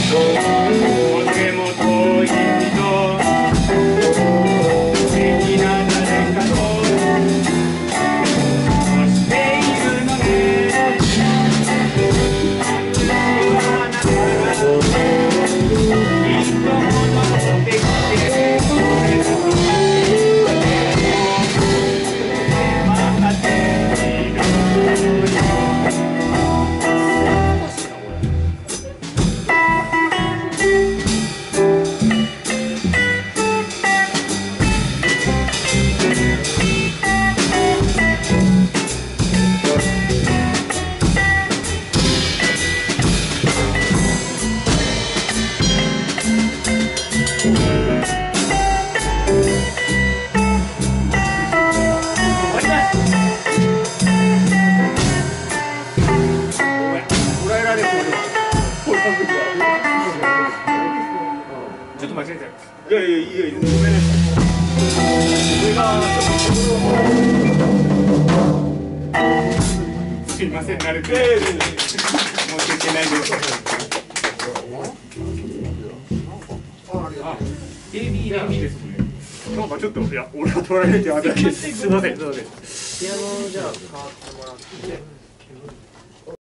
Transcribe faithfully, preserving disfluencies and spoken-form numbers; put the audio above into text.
でも遠い人素敵な誰かとしているのねあなたがきっと戻ってきてくれると待っているよちょっと間違えちゃいます。いやいやいやいや、ごめんなさい。これがすいません、慣れてない。申し訳ないです。あ、エービー ラーメンですね。なんかちょっといや、俺が取られてあれだけすいません、すいません。 ピアノじゃあ変わってもらって。